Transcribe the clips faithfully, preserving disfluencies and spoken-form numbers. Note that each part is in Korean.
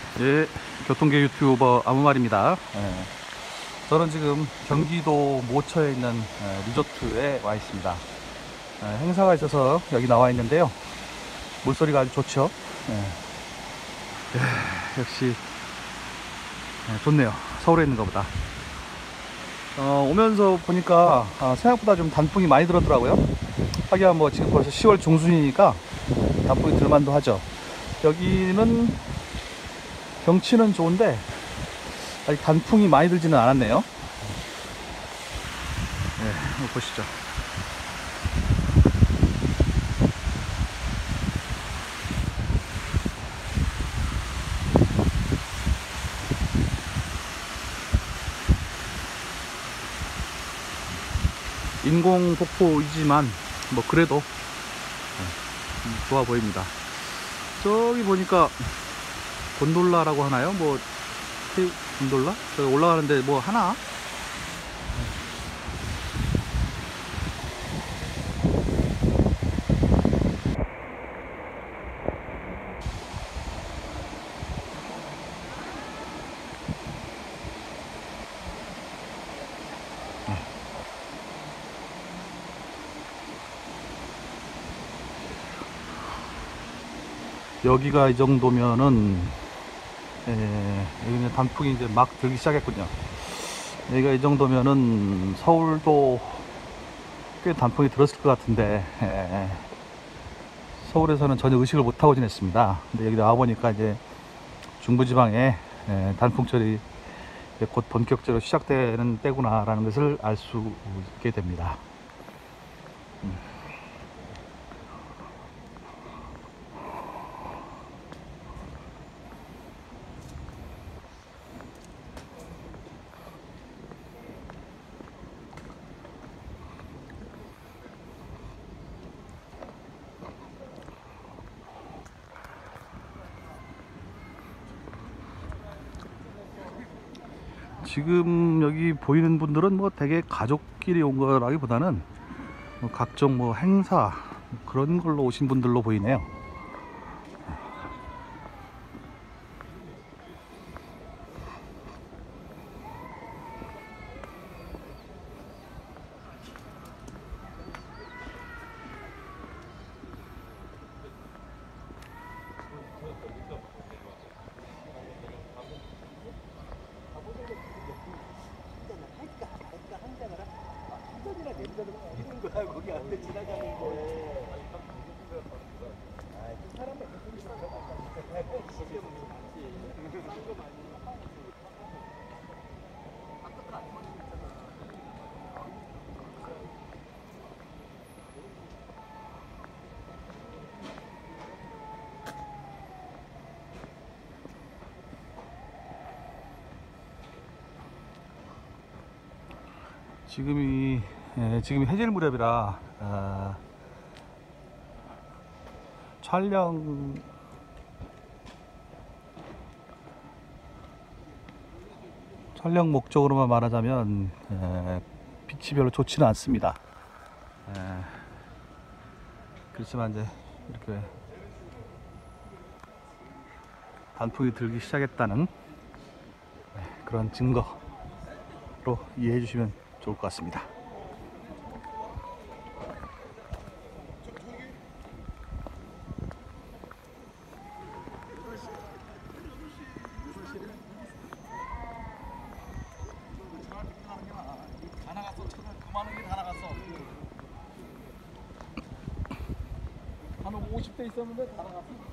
예, 교통계 유튜버 아무말입니다. 예, 저는 지금 경기도 모처에 있는 예, 리조트에 와 있습니다. 예, 행사가 있어서 여기 나와 있는데요. 물소리가 아주 좋죠. 예, 예, 역시 예, 좋네요. 서울에 있는 것보다. 어, 오면서 보니까 아, 생각보다 좀 단풍이 많이 들었더라고요. 하기야 뭐 지금 벌써 시월 중순이니까 단풍이 들만도 하죠. 여기는 경치는 좋은데 아직 단풍이 많이 들지는 않았네요. 네, 한번 보시죠. 인공 폭포이지만 뭐 그래도 네, 좋아 보입니다. 저기 보니까 곤돌라라고 하나요? 뭐 곤돌라? 저기 올라가는데 뭐 하나? 여기가 이 정도면은 예, 여기는 단풍이 이제 막 들기 시작했군요. 여기가 이 정도면은 서울도 꽤 단풍이 들었을 것 같은데 예, 서울에서는 전혀 의식을 못하고 지냈습니다. 근데 여기 나와보니까 이제 중부지방에 예, 단풍철이 곧 본격적으로 시작되는 때구나 라는 것을 알 수 있게 됩니다. 음. 지금 여기 보이는 분들은 뭐 되게 가족끼리 온 거라기보다는 뭐 각종 뭐 행사 그런 걸로 오신 분들로 보이네요. 거기 앞에 지나가는데 지금이 예, 지금이 해질 무렵이라 아, 촬영 촬영 목적으로만 말하자면 예, 빛이 별로 좋지는 않습니다. 예, 그렇지만 이제 이렇게 단풍이 들기 시작했다는 예, 그런 증거로 이해해 주시면 좋을 것 같습니다. 다 나갔어. 그만한 게 다 나갔어. 한 오십 대 있었는데 다 나갔어.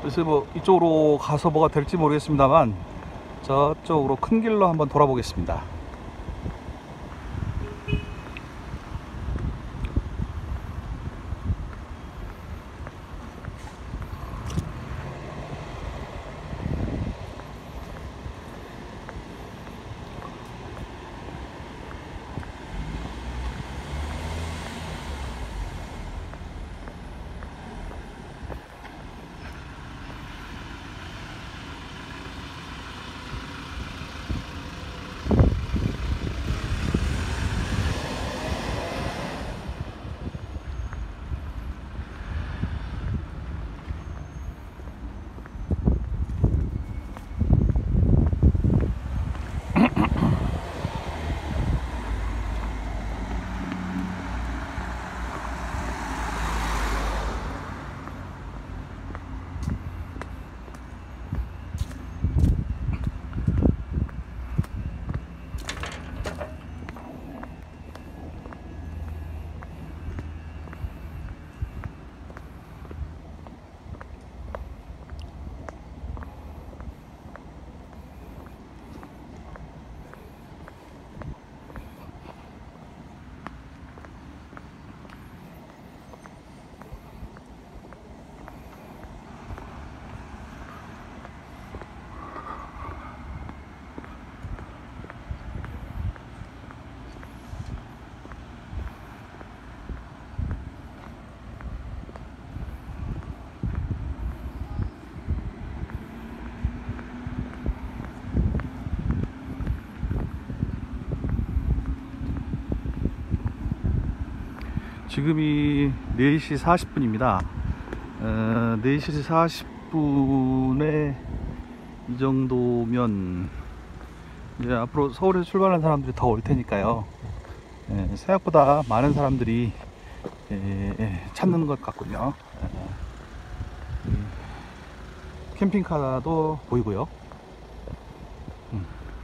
그래서 뭐 이쪽으로 가서 뭐가 될지 모르겠습니다만 저쪽으로 큰 길로 한번 돌아보겠습니다. 지금이 네 시 사십 분입니다. 어, 네 시 사십 분에 이 정도면 이제 앞으로 서울에서 출발하는 사람들이 더 올 테니까요. 예, 생각보다 많은 사람들이 예, 예, 찾는 것 같군요. 예, 캠핑카도 보이고요. 음.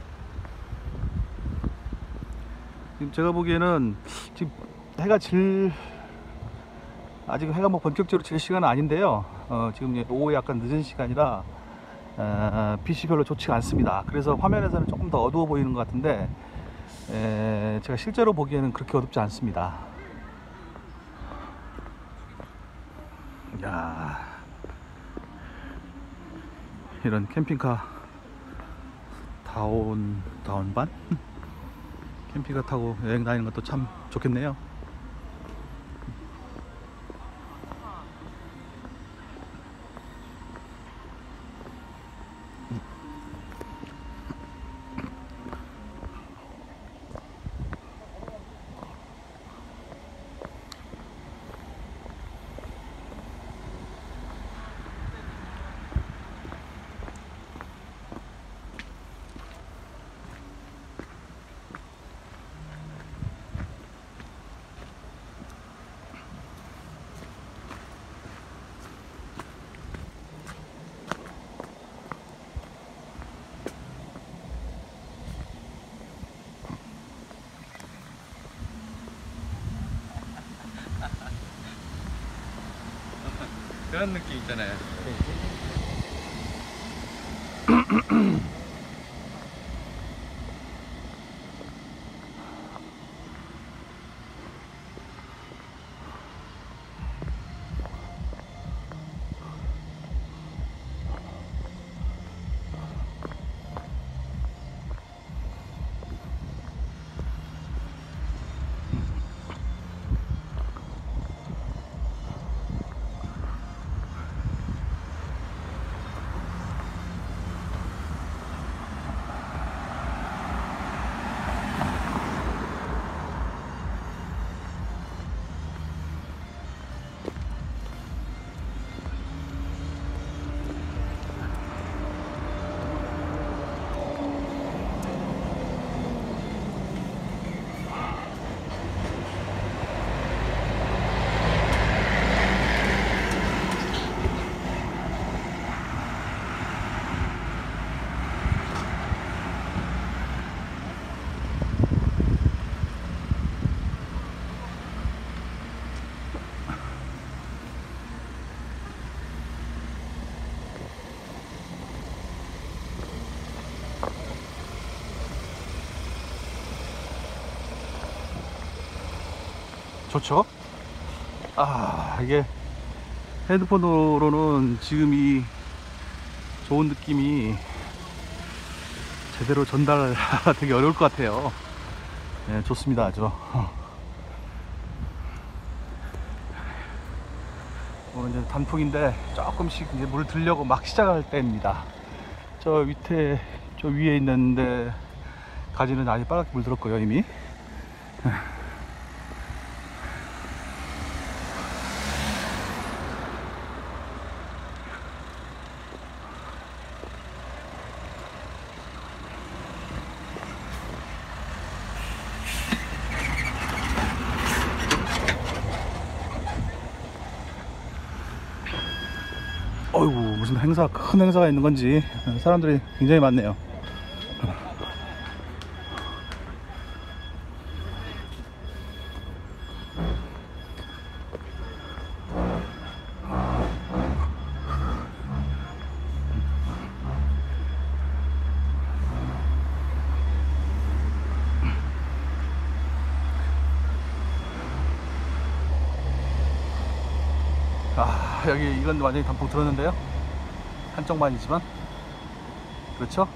지금 제가 보기에는 지금 해가 질 아직 해가 뭐 본격적으로 질 시간은 아닌데요. 어, 지금 오후에 약간 늦은 시간이라 어, 빛이 별로 좋지가 않습니다. 그래서 화면에서는 조금 더 어두워 보이는 것 같은데 에, 제가 실제로 보기에는 그렇게 어둡지 않습니다. 야, 이런 캠핑카 다운 다운반 캠핑카 타고 여행 다니는 것도 참 좋겠네요. 그런 느낌 있잖아요. 좋죠. 아, 이게 핸드폰으로는 지금 이 좋은 느낌이 제대로 전달되기 어려울 것 같아요. 네, 좋습니다. 아주. 오늘 이제 단풍인데 조금씩 이제 물을 들려고 막 시작할 때입니다. 저 밑에, 저 위에 있는데 가지는 아직 빨갛게 물들었고요, 이미. 어이구, 무슨 행사, 큰 행사가 있는 건지 사람들이 굉장히 많네요. 아, 여기 이건 완전히 단풍 들었는데요. 한쪽만이지만 그렇죠?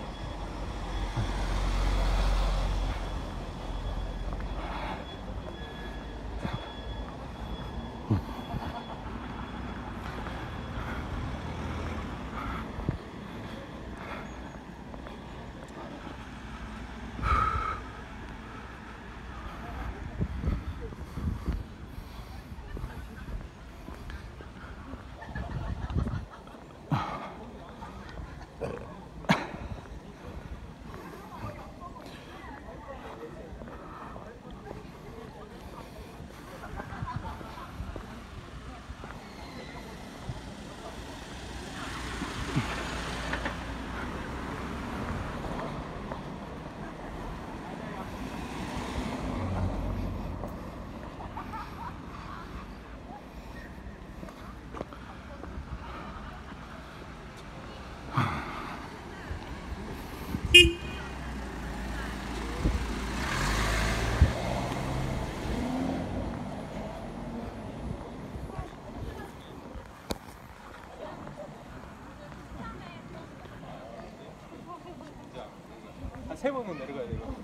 한 세 번은 내려가야 돼요.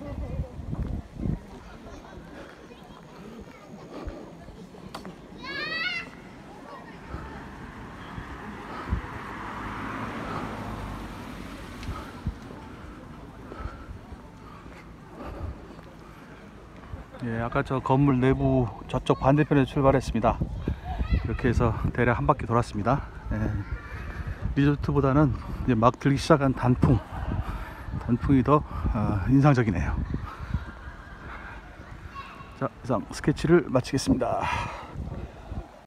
예, 아까 저 건물 내부 저쪽 반대편에 출발했습니다. 이렇게 해서 대략 한 바퀴 돌았습니다. 예, 리조트보다는 이제 막 들기 시작한 단풍, 단풍이 더 어, 인상적이네요. 자, 이상 스케치를 마치겠습니다.